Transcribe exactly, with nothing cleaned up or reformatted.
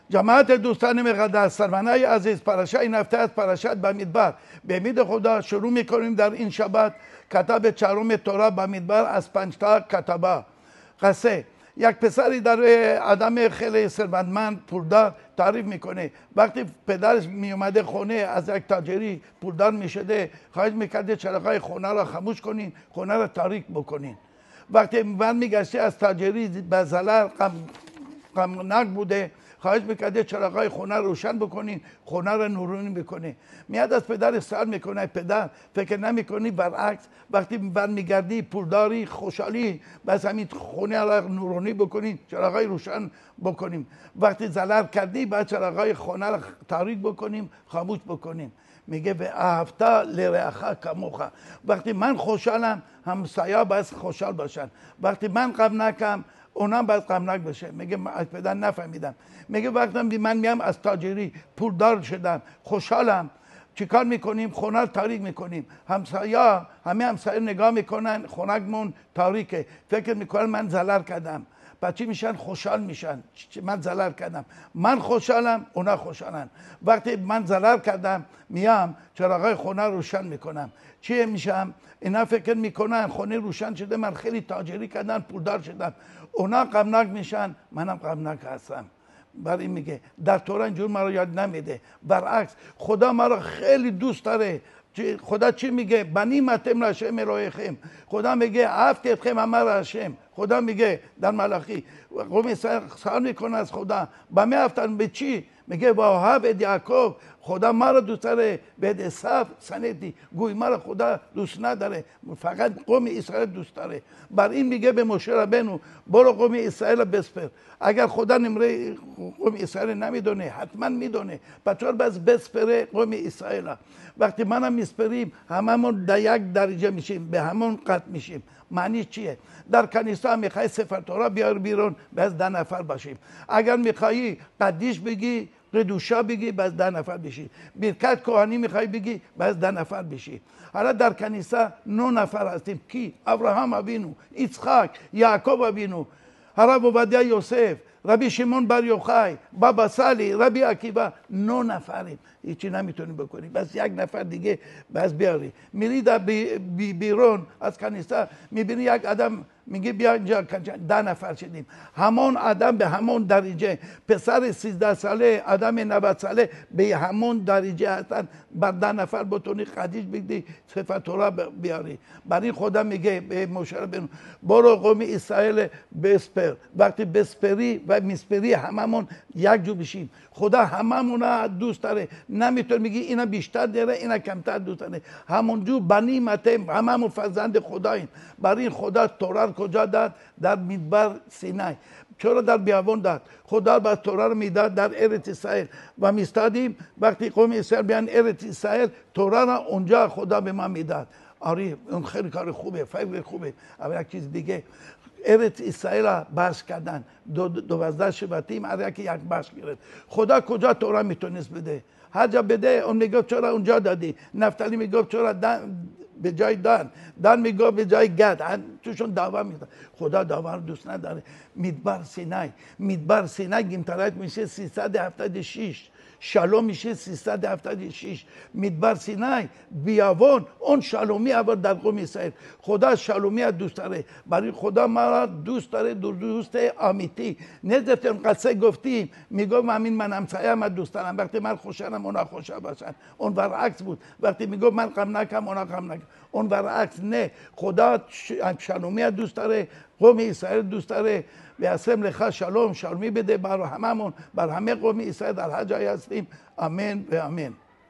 جماعت دوستان مقدس، سرورانه عزیز، پاراشا این هفته از پاراشات بامدبر به امید خدا شروع میکنیم در این شبت کتاب چهارم تورات بامدبر از پنج تا کتابه. قصه یک پسری در آدم خیلی ثروتمند پولدار تعریف میکنه. وقتی پدرش میومده خونه از یک تاجری پولدار میشده، خواهش میکرده چراغای خونه را خاموش کنین، خونه را تاریک بکنین. وقتی من میگشته از تاجری به ضرر غمناک بوده، خواهش میکرده چراغای خونه روشن بکنین، خونه را نورانی بکنه. میاد از پدر سوال میکنه، پدر فکر نمیکنی برعکس وقتی برمیگردی پولداری خوشحالی بس همین خونه را نورانی بکنین، چراغای روشن بکنیم، وقتی ضرر کردی بعد چراغای خونه را تاریک بکنیم، خاموش بکنیم. میگه به هفته لرعاها کموخ، وقتی من خوشحالم همسایه بس خوشحال باشن، وقتی من غمناکم اونم باید غمناک بشه. میگه از پدر نفهمیدم. میگه وقتی من میام از تاجری پولدار شدم خوشحالم، چیکار میکنیم؟ خونه تاریک میکنیم. همسایه همه همسایه نگاه میکنن خونه‌مون تاریکه، فکر میکنن من ضرر کردم. پس چی میشن؟ خوشحال میشن. من ضرر کردم، من خوشحالم، اونا خوشحالن. وقتی من ضرر کردم میام چراغای خونه روشن میکنم، چی میشم؟ اینا فکر میکنن خونه روشن شده، من خیلی تاجری کردن پولدار شدم، اونا غمناک میشن، منم غمناک هستم. برای این میگه در تورات اینجور ما رو یاد نمیده، برعکس خدا ما رو خیلی دوست داره. خدا چی میگه؟ بنی متم رشم الهیکم، خدا میگه هفتتکم همه رشم. خدا میگه در ملاخی قوم اسرائیل سوال میکنه از خدا با می هفتن به چی؟ میگه با به یعقوب، خدا ما رو دوست داره، به عیسی سنتی گوی ما رو خدا دوست نداره، فقط قوم اسرائیل دوست داره. بر این میگه به موشه ربنو برو قوم اسرائیل بسپر. اگر خدا نمره قوم اسرائیل نمیدونه حتما میدونه، بچه‌ها بس بسپره قوم اسرائیل. وقتی منم میسپریم هممون در یک درجه میشیم، به همون قط میشیم. معنی چیه؟ در کنیسه میخوای سفر تورات بیار بیرون، بس ده نفر باشیم. اگر میخوایی قدیش بگی، قدوشا بگی، بس ده نفر بشی. برکت کهانی میخوای بگی، بس ده نفر بشی. حالا در کنیسه نه نفر هستیم. کی؟ ابراهام ابینو، اسحاق، یعقوب ابینو، حرب عبدیا یوسف، ربی شمون بر یوخای، بابا سالی، ربی عکیبا. نه نفریم، هیچی نمیتونیم بکنیم، بس یک نفر دیگه بس بیاری. میری در بی بی بیرون از کنیسه میبینی یک آدم میگه بیا اینجا، ده نفر شدیم. همون آدم به همون درجه، پسر سیزده ساله، آدم نود ساله به همون درجه هستن. بر ده نفر بتونی قدیش بگی صفت تورات بیاری. برای خدا میگه به موشه ربنو برو قوم اسرائیل بسپر. وقتی بسپری و میسپری هممون یک جو بشیم. خدا هممون دوست داره، نمیتونه میگی اینا بیشتر داره اینا کمتر دوست داره. همونجور بنی متم هممون فرزند خداییم. برای خدا تورات کجا داد؟ در مدبر سینای. چرا در بیابان داد؟ خدا با تورات رو میداد در ارت اسرائیل و میستادیم. وقتی قوم اسرائیل بیان ارت اسرائیل، تورات را اونجا خدا به ما میداد. آره اون خیلی کار خوبه، فکر خوبه. اما یک چیز دیگه، ارت اسرائیل را بحث کردن، دو دوازده شبطیم هر یکی یک بحث گرفت. خدا کجا تورات میتونست بده؟ هر جا بده اون میگفت چرا اونجا دادی؟ نفتالی میگفت چرا دن به جای دان، دان میگفت به جای گد. توشون دعوا میداد. خدا دعوا رو دوست نداره. مدبر سینای، مدبر سینای گیمترایت میشه سیصد و هفتاد و شش، شالوم میشه سیصد و هفتاد و شش. مدبر سینای بیابان، اون شالومی آورد در قوم اسرائیل. خدا شالومی دوست داره. برای خدا ما را دوست داره، دوست آمیتی. نذارت اون قصه گفتیم میگم همین من همسایه من دوست دارم، وقتی من خوشحالم اونا خوشحال باشن. اون برعکس بود، وقتی میگم من غمناکم اونا غمناک. اون برعکس نه، خدا شالومی دوست داره، قوم اسرائیل دوست داره. به اسم لخا شالوم، شالومی بده بر هممون، بر همه قوم اسرائیل در هر جای هستیم. آمین و آمین.